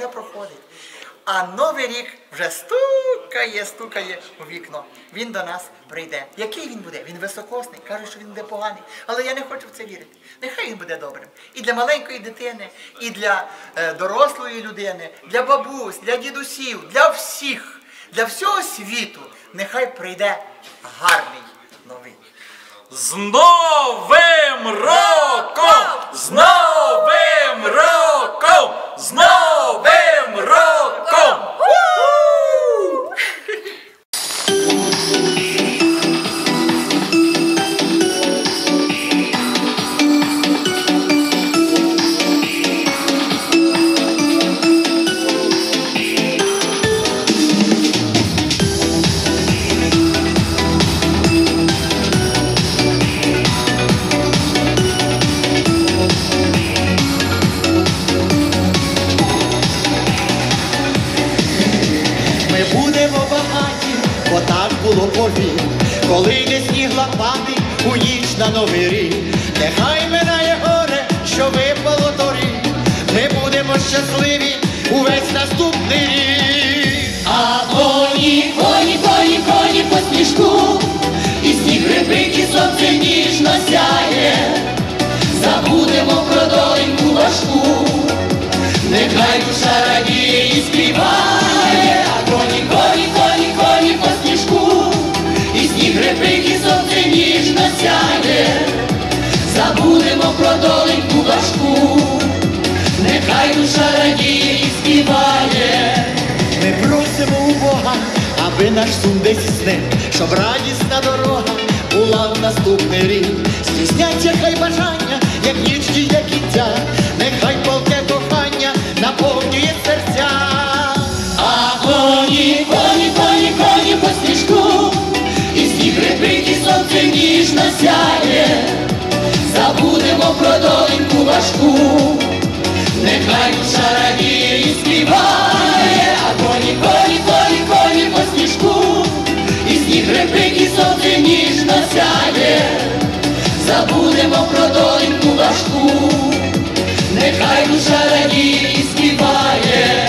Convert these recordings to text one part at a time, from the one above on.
вже проходить. А Новий рік вже стукає у вікно. Він до нас прийде. Який він буде? Він високосний. Кажуть, що він буде поганий. Але я не хочу в це вірити. Нехай він буде добрим. І для маленької дитини, і для дорослої людини, для бабусь, для дідусів, для всіх, для всього світу. Нехай прийде гарний Новий рік. З Новим роком! З Новим роком! З Новим роком! Було повік, коли йде сніг лопатий у ніч на Новий рік. Нехай минає горе, що випало торік. Ми будемо щасливі увесь наступний рік. А коні, коні, коні, коні по сніжку, і сніг рипить, і сонце ніжно сяє. Забудемо про доленьку важку, нехай душа радіє і співає. А коні, коні, коні, коні по сніжку, і сніг рипить, і сонце ніжно сяє. Забудемо про доленьку важку, нехай душа радіє і співає. Ми просимо у Бога, аби наш сум десь зник, щоб радісна дорога була в наступний рік. Здійсняться хай бажання, як ніч діє кінця, нехай палке кохання наповнює серця. А коні, коні, коні, коні по сніжку, і сніг рипить, і сонце ніжно сяє. Забудемо про доленьку важку, нехай душа радіє і співає. А коні, коні, коні, коні по сніжку, і сніг рипить, і сонце ніжно сяє. Забудемо про доленьку важку, нехай душа радіє і співає.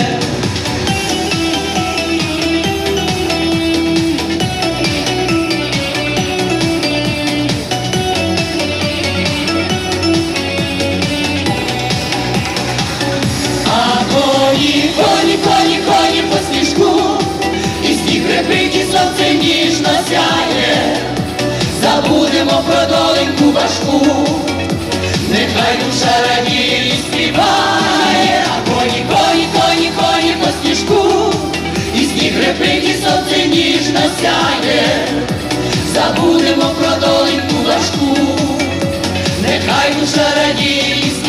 Коні, коні, коні по сніжку, і сніг рипить, і сонце ніжно сяє. Забудемо про доленьку важку, нехай душа радіє і співає. А коні, коні, коні, коні по сніжку, і сніг рипить, і сонце ніжно сяє. Забудемо про доленьку важку, нехай душа радіє і співає.